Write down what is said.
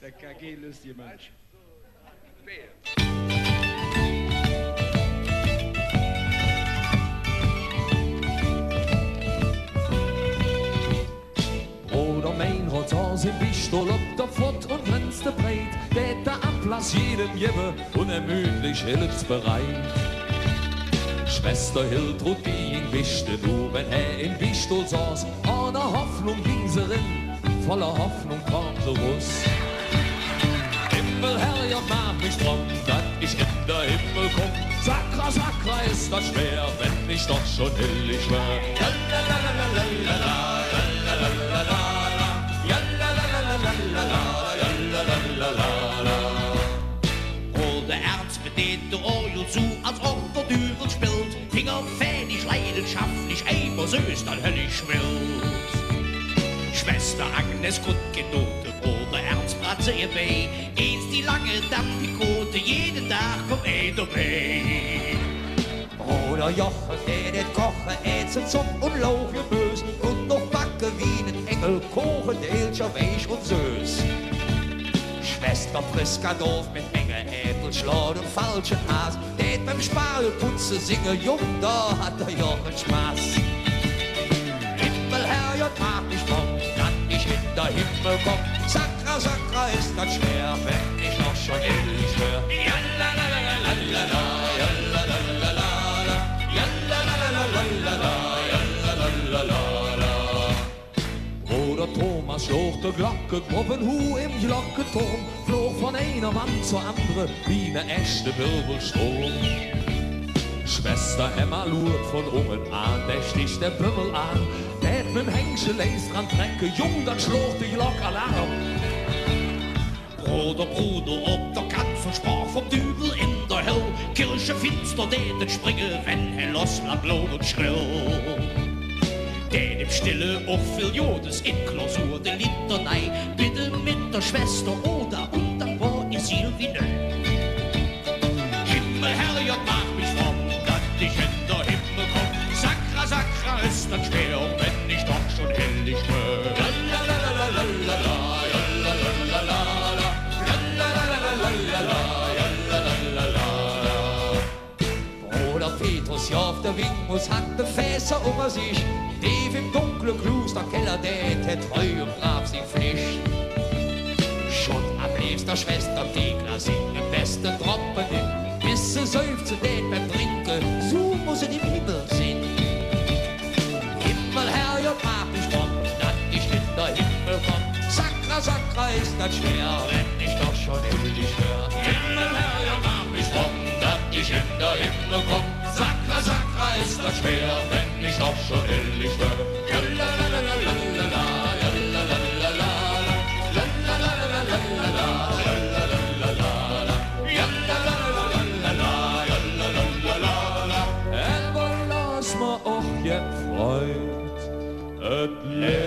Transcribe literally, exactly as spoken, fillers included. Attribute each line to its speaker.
Speaker 1: der K G löstige Mönche.
Speaker 2: Bruder Meinrad saß im Wichtel ob der Fott und glänzte breit, der der Ablass jedem Jebbe unermüdlich hilfsbereit. Schwester Hiltrud, die ihn wischte, nur wenn er im Wichtel saß, ohne Hoffnung ging sie rin, voller Hoffnung kam sie raus. Himmel, Herr, ja, mach mich drum, dass ich in der Himmel komm. Sakra, sakra, ist das schwer, wenn ich doch schon hillig wär.
Speaker 3: Oder Ernst bedient der Orgel zu, als ob der Dübel spielt. Finger fähig, leidenschaftlich, immer süß, dann höllisch wild. Schwester Agnes gut genotet, Bruder Ernst bratze ihr bei. Eins die lange Dampikote, jeden Tag kommt eh dabei.
Speaker 4: Bruder Jochen, der nicht koche, ätzen zum und Lauch ihr Bösen und noch backe wie ein Engel, kochen, Elcher, weich und süß. Schwester Priska doof mit Menge Äpfel, Schlauen und falschen Hasen, der beim Spargelputze singe, jung, da hat der Jochen Spaß. Himmel, Herr, ja, mach mich drum, dass ich in der Himmel komm. Sakra, sakra, ist das schwer, wenn ich noch schon ehrlich wär. Ja, la, la, la, la, la, la, ja, la, la, la, la, la, ja, la, la, la, la, la, la, ja, la, la, la, la, la.
Speaker 2: Bruder Thomas schlug der Glocke, Gruppenhu im Glockenturm, flog von einer Wand zur andere wie ne echte Wirbelsturm. Schwester Emma lurt von oben an, der sticht der Bümmel an, der mit'm Hängsche längst dran trecke, jung, dann schlug die Glock Alarm.
Speaker 3: Bruder, Bruder, ob der Kant versprach vom Dübel in der Höll, Kirche finster, den springe, wenn er los bleibt, laut und schrill. Den im Stille auch viel Jodes in Klausur der Litanei, bitte mit der Schwester oder und dann war ihr Ziel wie neu. Himmel, Herr, ja, mach mich fromm, dass ich in der Himmel komm. Sakra, sakra, ist das schwer, wenn ich doch schon hellig wär.
Speaker 4: Bruder Petrus, ja, auf der Wingmus hatte Fässer um sich, tief im dunklen Klosterkeller, der treu und brav sie Pflicht. Schon am liebster Schwester Thekla singen besten Tropfen hin, bis sie seufzen den beim Trinken, so muss sie im Himmel sind. Himmel, Herr, ja, mach mich drum, dass ich in der Himmel komm. Sakra, sakra, ist das schwer, wenn ich doch schon ehrlich wär. Himmel, Herr, ja, mach mich drum, dass ich in der Himmel komm. Sakra, sakra, ist das schwer, wenn ich doch schon ehrlich wär.
Speaker 2: Und wo lass ma auch je Freund, et